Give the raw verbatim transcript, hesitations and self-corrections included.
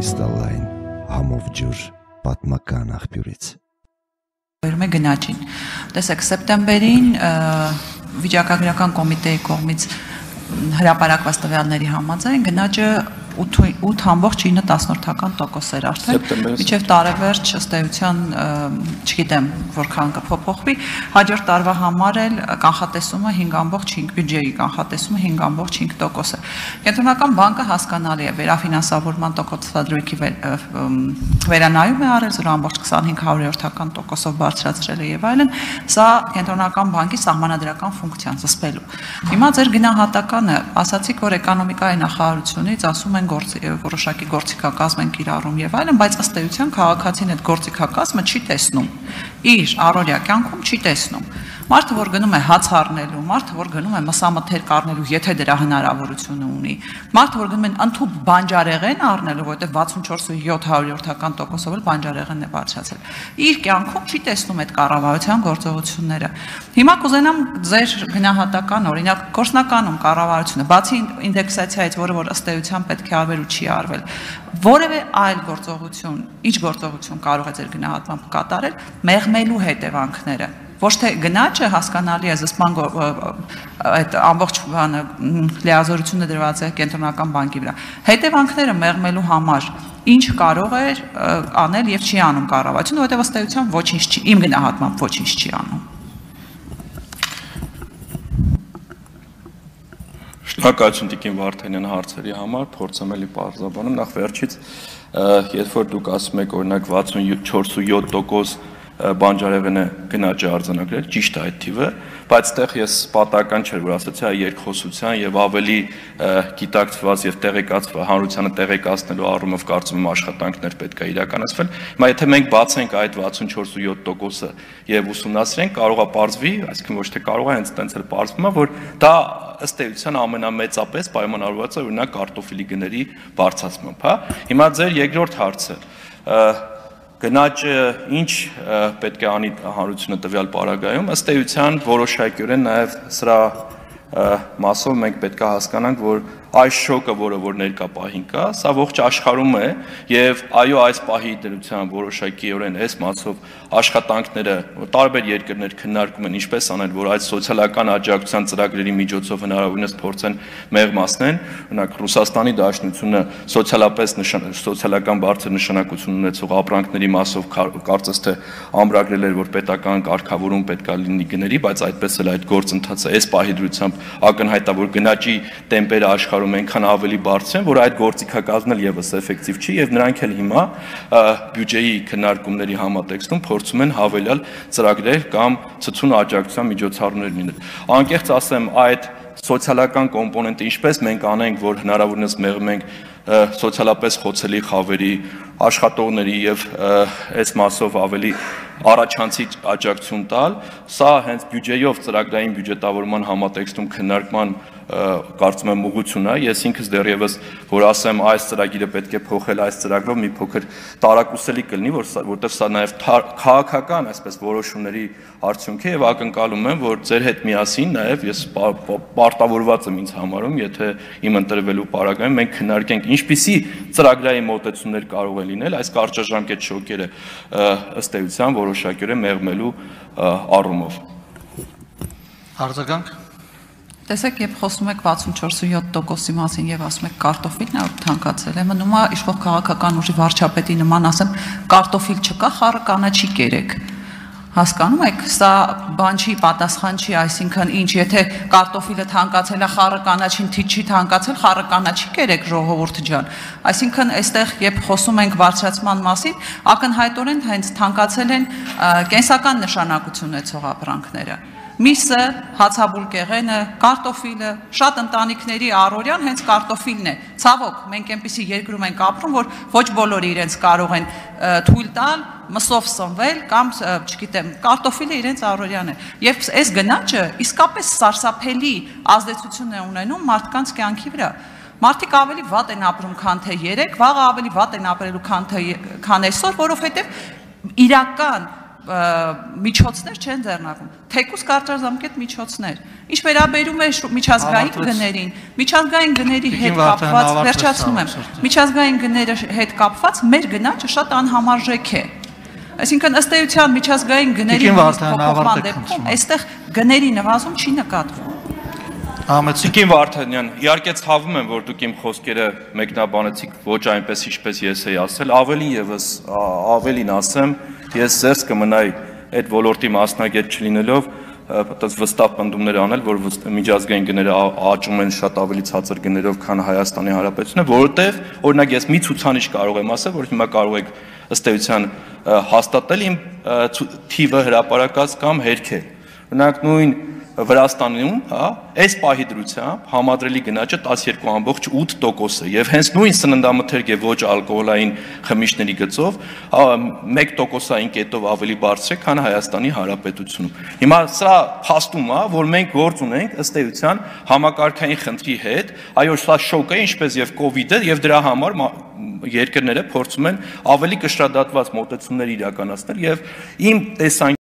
կրիստալային համով ջուր պատմական աղբյուրից։ Վերում է գնաճին։ Տեսեք, սեպտեմբերին վիճակագրական կոմիտեի կողմից հրապարակված տվյալների համաձայն գնաճը ութ համբողջ ինը տասնորդական տոկոս էր արդեն, մինչև տարեվերջ ըստ էության, չգիտեմ որքան կփոփոխվի, հաջորդ տարվա համար էլ կանխատեսումը հինգ ամբողջ հինգ բյուջեի կանխատեսումը հինգ ամբողջ հինգ տոկոս է։ Կենտրոնական բանկը հասկանալի է, վերաֆինանսավորման տոկոսադրույքի վերանայում է արել զրո ամբողջ քսանհինգ հարյուրորդական տոկոսով բարձրացրել է եւ այլն, սա կենտրոնական բանկի սահմանադրական ֆունկցիան զսպելու։ Հիմա ձեր գնահատականը, ասացիք, որ էկոնոմիկայի նախարարությունից ասում են որոշակի գործիքակազմ են կիրառում եւ այլն, բայց ըստ էության քաղաքացին այդ գործիքակազմը չի տեսնում, իր առօրյա կյանքում չի տեսնում։ Մարդը, որ գնում է հաց առնելու, մարդը, որ գնում է մսամթերք առնելու, եթե դրա հնարավորությունը ունի, մարդը, որ գնում են ընդհանուր բանջարեղեն առնելու, որտեղ վաթսունչորս ու յոթ հարյուրորդական տոկոսով էլ բանջարեղենն է բարձրացել, իր կյանքում չի տեսնում այդ կառավարության գործողությունները։ Հիմա կուզենամ ձեր գնահատական, օրինակ, գործնականում կառավարությունը, բացի ինդեքսացիայից, որը որ ըստ էության պետք է արվել ու չի արվել, որևէ այլ գործողություն, ինչ գործողություն կարող է ձեր գնահատմամբ կատարել, մեղմելու հետևանքները։ Ոչ թե գնաճը հասկանալի է զսպման այդ ամբողջ բանը լիազորությունը դրված է կենտրոնական բանկի վրա։ Հետևանքները մեղմելու համար ինչ կարող է անել եւ չի անում կառավարությունը, որտեղ ըստ էության ոչինչ չի, իմ գնահատմամբ ոչինչ չի անում։ Շնորհակալություն Տիկին Վարդանյան հարցերի համար, փորձեմ էլի պարզաբանում, նախ վերջից, երբ որ դուք ասում եք օրինակ վաթսունչորս ու յոթ տոկոս բանջարեղենը գնաճ է արձանագրել, ճիշտ է այդ թիվը, բայց այդտեղ ես պատահական չէր, որ ասացի այ երկխոսության եւ ավելի գիտակցված եւ տեղեկացված հանրությանը տեղեկացնելու առումով կարծում եմ աշխատանքներ պետք է իրականացվել։ Հիմա եթե մենք բացենք այդ վաթսունչորս ու յոթ տոկոսը եւ ուսումնասիրենք, կարող է պարզվի, այսինքն ոչ թե կարող է, հենց տենց էլ պարզվում է, որ դա ըստ էության ամենամեծապես պայմանավորված է օրինակ կարտոֆիլի գների բարձրացմամբ, հա։ Հիմա ձեր երկրորդ հարցը գնաճը ինչ պետք է անի հանրությունը տվյալ պարագայում, ըստ էության որոշակիորեն նաև սրա մասով մենք պետք է հասկանանք, որ այս շոկը, որը որ ներկա պահին կա, սա ողջ աշխարհում է եւ այո, այս պահի դրությամբ որոշակիորեն այս մասով աշխատանքները տարբեր երկրներ քննարկում են ինչպես անել, որ այդ սոցիալական աջակցության ծրագրերի միջոցով հնարավորինս փորձեն մեղմացնեն, օրինակ Ռուսաստանի Դաշնությունը սոցիալապես սոցիալական բարձր նշանակություն ունեցող ապրանքների մասով կարծես թե ամրագրել էր, որ պետական կարգավորում պետք է լինի գների, բայց այդպես էլ այդ գործընթացը այս պահի դրությամբ ակնհայտ է, որ գնաճի տեմպերը աշխարհում այնքան ավելի բարձր են, որ այդ գործիքակազմն էլ եւս էֆեկտիվ չի եւ նրանք էլ հիմա բյուջեի քննարկումների համատեքստում փորձում են հավելյալ ծրագրեր կամ ցցուն աջակցության միջոցառումներ լինել։ Անկեղծ ասեմ, այդ սոցիալական կոմպոնենտը ինչպես մենք անենք, որ հնարավորինս մեղմենք սոցիալապես խոցելի խավերի, աշխատողների եւ այս մասով ավելի առաջանցի աջակցություն տալ, սա հենց բյուջեյով ծրագրային բյուջետավորման համատեքստում քննարկման կարծում եմ ուղղություն է, ես ինքս դեռևս որ ասեմ այս ծրագիրը պետք է փոխել այս ծրագրով մի փոքր տարակուսելի կլինի, որտեղ սա նաև քաղաքական այսպես որոշումների արդյունք է եւ ակնկալում եմ, որ ձեր հետ միասին նաև ես պարտավորված եմ ինձ համարում, եթե իմ ընտրվելու պարագայում մենք քննարկենք ինչպիսի ծրագրային մոտեցումներ կարող են լինել այս կարճաժամկետ շոկերը ըստ էության որոշակիորեն մեղմելու առումով։ Արձագանք։ Տեսեք, երբ խոսում եք վաթսունչորս ու յոթ տոկոսի մասին եւ ասում եք կարտոֆիլն է թանկացել, է մնում է իշխող քաղաքական ուժի վարչապետի նման ասեմ, կարտոֆիլ չկա, խառը կանաչի կերեք։ Հասկանում եք, սա բան չի, պատասխան չի, այսինքն ինչ, եթե կարտոֆիլը թանկացել է, խառը կանաչին չի թանկացել, խառը կանաչի կերեք ժողովուրդ ջան։ Այսինքն այստեղ երբ խոսում ենք բարձրացման մասին, ակնհայտորեն հենց թանկացել են կենսական նշանակություն ունեցող ապրանքները։ Միսը, հացաբուլկեղենը, կարտոֆիլը, շատ ընտանիքների առօրյան հենց կարտոֆիլն է։ Ցավոք, մենք այնպիսի երկրում ենք ապրում, որ ոչ բոլորը իրենց կարող են թույլ տալ մսով սնվել կամ, չգիտեմ, կարտոֆիլը իրենց առօրյան է։ Եվ այս գնաճը իսկապես սարսափելի ազդեցություն է ունենում մարդկանց կյանքի վրա։ Մարդիկ ավելի վատ են ապրում, քան թե երեք, վաղը ավելի վատ են ապրելու, քան թե քան այսօր, որովհետև իրական միջոցներ չեն ձեռնարկում, թեկուզ կարճաժամկետ միջոցներ։ Ինչ վերաբերում է միջազգային գներին, միջազգային գների հետ կապված, վերջացնում եմ, միջազգային գները հետ կապված մեր գնաճը շատ անհամարժեք է։ Այսինքն ըստ էության միջազգային գների փոփոխման դեպքում այստեղ գների նվազում չի նկատվում։ Տիկին Վարդանյան, իհարկե ցավում եմ, որ դուք իմ խոսքերը մեկնաբանեցիք ոչ այնպես, ինչպես ես էի ասել, ավելին եւս ավելին ասեմ, ես զերծ կմնայի այդ ոլորտի մասնագետ չլինելով, այդպես վստահ պնդումներ անել, որ միջազգային գները աճում են շատ ավելի ցածր գներով, քան Հայաստանի Հանրապետությունը, որովհետեւ օրինակ ես մի ցուցանիշ կարող եմ ասել, որ հիմա կարող եք ըստ էության հաստատել իմ թիվը հրապարակած կամ հերքել։ Օրինակ նույն Վրաստանում, հա, այս պահի դրությամբ համադրելի գնաճը տասներկու ամբողջ ութ տոկոս է եւ հենց նույն սննդամթերք եւ ոչ ալկոհոլային խմիչքների գծով մեկ տոկոսային կետով ավելի բարձր է, քան Հայաստանի Հանրապետությունում։ Հիմա սա փաստում է, որ մենք գործ ունենք ըստ էության համակարգային խնդրի հետ, այո, սա շոկ է, ինչպես եւ կովիդը, եւ դրա համար երկրները փորձում են ավելի կշռադատված մոտեցումներ իրականացնել եւ իմ տեսանկյունից